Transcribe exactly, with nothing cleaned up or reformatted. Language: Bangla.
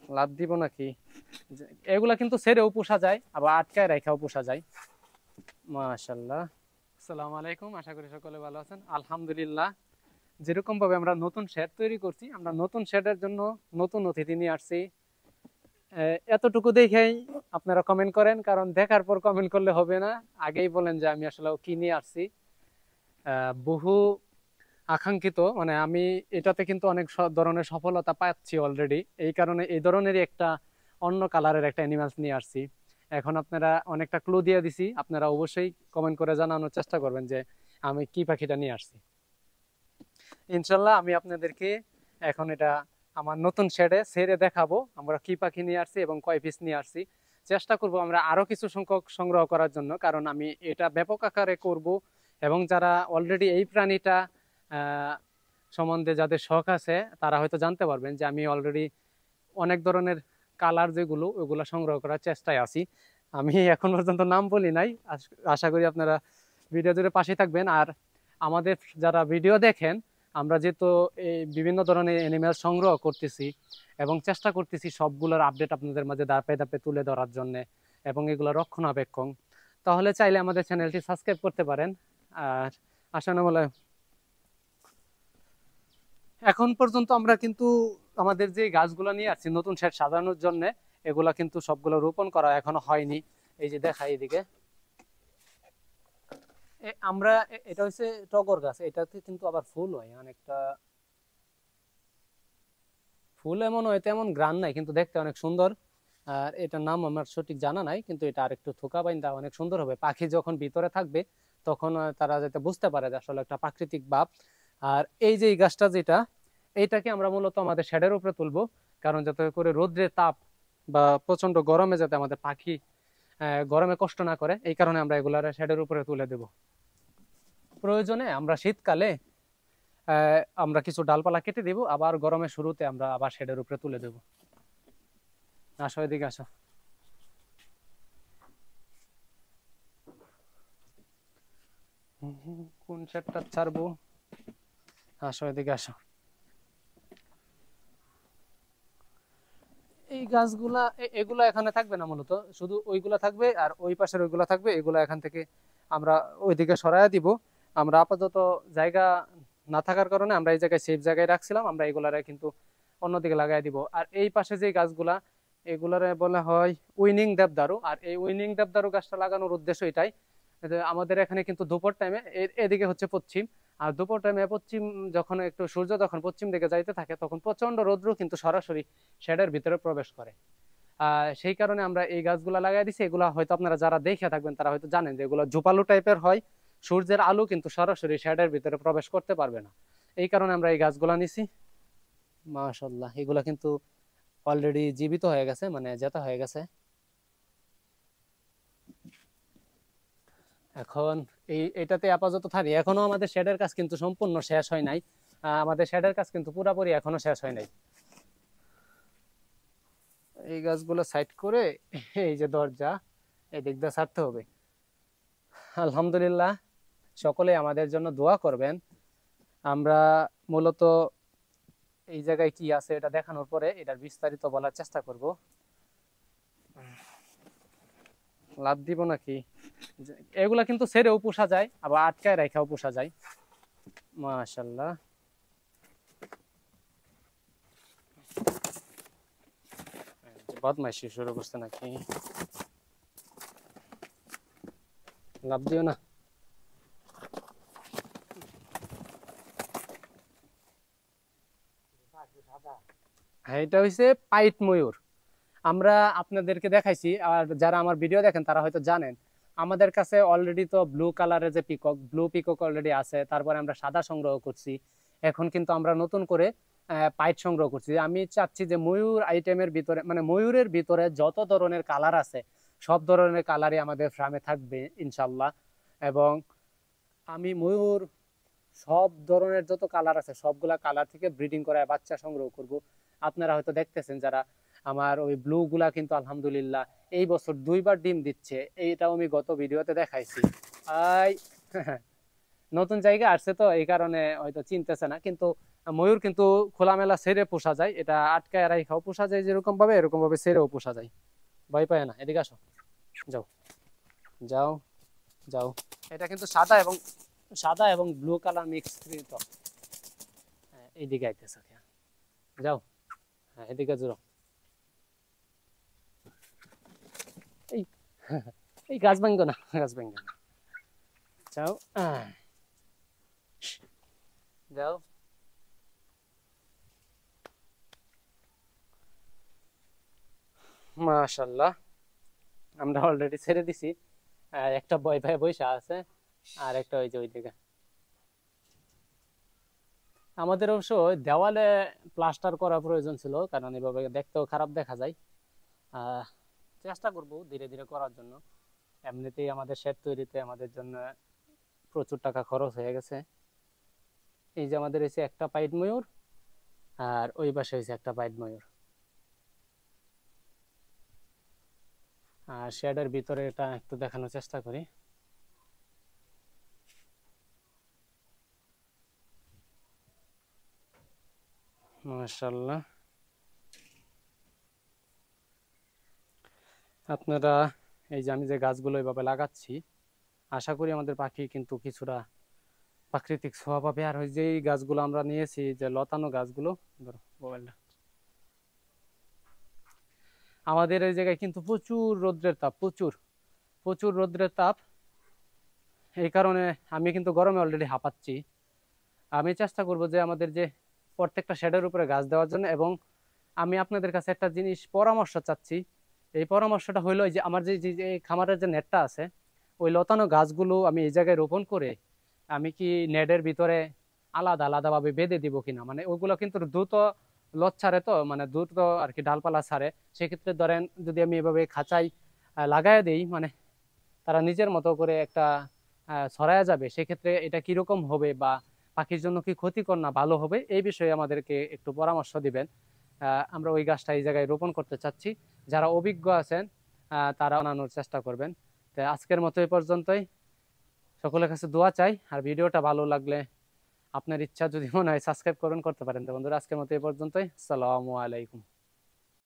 লাভ দিব নাকি? এগুলা কিন্তু ছেড়েও পোষা যায়, আবার আটকায় রেখাও পোষা যায়। মাশাআল্লাহ। আসসালামু আলাইকুম, আশা করি সকলে ভালো আছেন। আলহামদুলিল্লাহ, যেরকম ভাবে আমরা নতুন শেড তৈরি করছি, আমরা নতুন শেডের জন্য নতুন অতিথি নিয়ে আসছি। এতটুকু দেখেই আপনারা কমেন্ট করেন, কারণ দেখার পর কমেন্ট করলে হবে না। আগেই বলেন যে আমি আসলে কি নিয়ে আসছি। বহু আকাঙ্ক্ষিত, মানে আমি এটাতে কিন্তু অনেক ধরনের সফলতা পাচ্ছি অলরেডি। এই কারণে এই ধরনেরই একটা অন্য কালারের একটা অ্যানিমালস নিয়ে আসছি। এখন আপনারা অনেকটা ক্লু দিয়ে দিছি, আপনারা অবশ্যই কমেন্ট করে জানানোর চেষ্টা করবেন যে আমি কি পাখিটা নিয়ে আসছি। ইনশাল্লাহ আমি আপনাদেরকে এখন এটা আমার নতুন শেডে ছেড়ে দেখাবো আমরা কি পাখি নিয়ে আসছি এবং কয় পিস নিয়ে আসছি। চেষ্টা করব আমরা আরো কিছু সংখ্যক সংগ্রহ করার জন্য, কারণ আমি এটা ব্যাপক আকারে করব। এবং যারা অলরেডি এই প্রাণীটা সম্বন্ধে যাদের শখ আছে তারা হয়তো জানতে পারবেন যে আমি অলরেডি অনেক ধরনের কালার যেগুলো ওগুলো সংগ্রহ করার চেষ্টায় আছি। আমি এখন পর্যন্ত নাম বলি নাই, আশা করি আপনারা ভিডিও জুড়ে পাশে থাকবেন। আর আমাদের যারা ভিডিও দেখেন, আমরা যেহেতু এই বিভিন্ন ধরনের অ্যানিমেল সংগ্রহ করতেছি এবং চেষ্টা করতেছি সবগুলোর আপডেট আপনাদের মাঝে ধাপে ধাপে তুলে ধরার জন্য এবং এগুলো রক্ষণাবেক্ষণ, তাহলে চাইলে আমাদের চ্যানেলটি সাবস্ক্রাইব করতে পারেন। আর আশানুমূলক এখন পর্যন্ত আমরা কিন্তু আমাদের যে গাছগুলো নিয়ে আসছি নতুন শেড সাজানোর জন্য, এগুলা কিন্তু সবগুলো রোপণ করা এখনো হয়নি। এই যে দেখাই এদিকে, আমরা এটা হচ্ছে টগর গাছ, এটাতে কিন্তু আবার ফুল হয় অনেকটা। ফুল এমন হয় তেমন গ্রান নাই, কিন্তু দেখতে অনেক সুন্দর। আর এটার নাম আমার সঠিক জানা নাই, কিন্তু এটা আরেকটু থোকা বাইন্দা অনেক সুন্দর হবে। পাখি যখন ভিতরে থাকবে তখন তারা যাতে বুঝতে পারে যে আসলে একটা প্রাকৃতিক ভাব। আর এই যে এই গাছটা যেটা, এইটাকে আমরা মূলত আমাদের শেডের উপরে তুলবো, কারণ যাতে করে রোদ্রের তাপ বা প্রচন্ড গরমে যাতে আমাদের পাখি গরমে কষ্ট না করে, এই কারণে আমরা এগুলার শেডের উপরে তুলে দেব। প্রয়োজনে আমরা শীতকালে আমরা কিছু ডালপালা কেটে দিব, আবার গরমের শুরুতে আমরা আবার শেডের উপরে তুলে দেব। আসো এদিকে আসো। কোন শেডটা ছাড়বো? আসো এদিকে আসো। এই গাছগুলা এগুলা এখানে থাকবে না, মূলত শুধু ওইগুলা থাকবে আর ওই পাশের ওইগুলা থাকবে। এগুলা এখান থেকে আমরা ওইদিকে সরাইয়া দিব। আমরা আপাতত জায়গা না থাকার কারণে আমরা এই জায়গায় সেফ জায়গায় রাখছিলাম, আমরা এগুলারে কিন্তু অন্যদিকে লাগাই দিব। আর এই পাশে যে গাছগুলা, এগুলারে বলা হয় উইনিং দেবদারু। আর এই উইনিং দেবদারু গাছটা লাগানোর উদ্দেশ্য এটাই, আমাদের এখানে কিন্তু দুপুর টাইমে এদিকে হচ্ছে পশ্চিম, আর দুপুর টাইমে পশ্চিম যখন একটু সূর্য যখন পশ্চিম দিকে যাইতে থাকে তখন প্রচন্ড রৌদ্র কিন্তু সরাসরি শেডের ভিতরে প্রবেশ করে। আহ সেই কারণে আমরা এই গাছগুলা লাগাই দিছি। এগুলা হয়তো আপনারা যারা দেখে থাকবেন তারা হয়তো জানেন যে এগুলো ঝোপালো টাইপের হয়, সূর্যের আলো কিন্তু সরাসরি শেডের ভিতরে প্রবেশ করতে পারবে না। এই কারণে আমরা এই গাছগুলা নিছি। মাশাআল্লাহ, এগুলা কিন্তু অলরেডি জীবিত হয়ে গেছে, মানে জেতা হয়ে গেছে। এখন এই এটাতে আপাতত থাকি। এখনো আমাদের শেডের কাজ কিন্তু সম্পূর্ণ শেষ হয় নাই, আমাদের শেডের কাজ কিন্তু পুরোপুরি এখনো শেষ হয় নাই। এই গাছগুলো সাইড করে এই যে দরজা এদিক দিয়ে ছাড়তে হবে। আলহামদুলিল্লাহ, সকলে আমাদের জন্য দোয়া করবেন। আমরা মূলত এই জায়গায় কি আছে এটা দেখানোর পরে এটার বিস্তারিত বলার চেষ্টা করব। লাভ দিব নাকি? এগুলা কিন্তু ছেড়েও পোষা যায়, আবার আটকায় রেখাও পোষা যায়। মাশাআল্লাহ, বদমাইশি শুরু করছে নাকি? লাভ দিও না। হ্যাঁ, এটা হইছে পাইট ময়ূর। আমরা আপনাদেরকে দেখাইছি, আর যারা আমার ভিডিও দেখেন তারা হয়তো জানেন আমাদের কাছে অলরেডি তো ব্লু কালারের যে পিকক, ব্লু পিকক অলরেডি আছে। তারপরে আমরা সাদা সংগ্রহ করছি, এখন কিন্তু আমরা নতুন করে পাইট সংগ্রহ করছি। আমি চাচ্ছি যে ময়ূর আইটেমের ভিতরে, মানে ময়ূরের ভিতরে যত ধরনের কালার আছে সব ধরনের কালারই আমাদের ফার্মে থাকবে ইনশাল্লাহ। এবং আমি ময়ূর সব ধরনের যত কালার আছে সবগুলা কালার থেকে ব্রিডিং করে বাচ্চা সংগ্রহ করব। আপনারা হয়তো দেখতেছেন যারা আমার ওই ব্লু গুলা কিন্তু আলহামদুলিল্লাহ এই বছর দুইবার ডিম দিচ্ছে, এইটাও আমি গত ভিডিওতে দেখাইছি। আই নতুন জায়গা আসছে তো এই কারণে হয়তো চিনতেছে না, কিন্তু ময়ূর কিন্তু খোলামেলা ছেড়ে পোষা যায়, এটা আটকায় রাখাও পোষা যায় যেরকম ভাবে, এরকম ভাবে ছেড়েও পোষা যায়। ভয় পায় না। এদিকে আসো, যাও যাও যাও। এটা কিন্তু সাদা এবং সাদা এবং ব্লু কালার মিক্স তো। এইদিকে আইতেছে, যাও। হ্যাঁ এদিকে জোরো। এই এই গাছ ভাঙ্গো না, গাছ ভাঙ্গো না। যাও যাও। মাশাআল্লাহ, আমরা অলরেডি ছেড়ে দিছি। একটা ভয় ভয় বৈশা আছে, আর একটা ওই যে ওইদিকে। আমাদের অবশ্য দেওয়ালে প্লাস্টার করা প্রয়োজন ছিল, কারণ এভাবে দেখতেও খারাপ দেখা যায়। আহ চেষ্টা করব ধীরে ধীরে করার জন্য। এমনিতেই আমাদের শেড তৈরিতে আমাদের জন্য প্রচুর টাকা খরচ হয়ে গেছে। এই যে আমাদের এসে একটা পাইড ময়ূর, আর ওই পাশে হয়েছে একটা পাইড ময়ূর। আর শেডের ভিতরে এটা একটু দেখানোর চেষ্টা করি। মাশাআল্লাহ, আপনারা এই যে আমি যে গাছগুলো এইভাবে লাগাচ্ছি, আশা করি আমাদের পাখি কিন্তু কিছুটা প্রাকৃতিক ছোঁয়া পাবে। আর ওই যে এই গাছগুলো আমরা নিয়েছি, যে লতানো গাছগুলো, ধরো মোবাইলটা, আমাদের এই জায়গায় কিন্তু প্রচুর রৌদ্রের তাপ, প্রচুর প্রচুর রৌদ্রের তাপ। এই কারণে আমি কিন্তু গরমে অলরেডি হাঁপাচ্ছি। আমি চেষ্টা করব যে আমাদের যে প্রত্যেকটা শেডের উপরে গাছ দেওয়ার জন্য। এবং আমি আপনাদের কাছে একটা জিনিস পরামর্শ চাচ্ছি। এই পরামর্শটা হইলো যে আমার যে যে খামারের যে নেটটা আছে, ওই লতানো গাছগুলো আমি এই জায়গায় রোপণ করে আমি কি নেটের ভিতরে আলাদা আলাদাভাবে বেঁধে দিব কিনা। মানে ওইগুলো কিন্তু দ্রুত লত ছাড়ে, তো মানে দ্রুত আর কি ডালপালা ছাড়ে। সেক্ষেত্রে ধরেন যদি আমি এভাবে খাঁচাই লাগাই দিই, মানে তারা নিজের মতো করে একটা ছড়ায়া যাবে। সেক্ষেত্রে এটা কিরকম হবে বা পাখির জন্য কি ক্ষতিকর না ভালো হবে, এই বিষয়ে আমাদেরকে একটু পরামর্শ দিবেন। আমরা ওই গাছটা এই জায়গায় রোপণ করতে চাচ্ছি। যারা অভিজ্ঞ আছেন তারা বানানোর চেষ্টা করবেন। তো আজকের মতো এই পর্যন্তই। সকলের কাছে দোয়া চাই। আর ভিডিওটা ভালো লাগলে আপনার ইচ্ছা যদি মনে হয় সাবস্ক্রাইব করবেন, করতে পারেন। তো বন্ধুরা, আজকের মতো এই পর্যন্তই। আসসালামু আলাইকুম।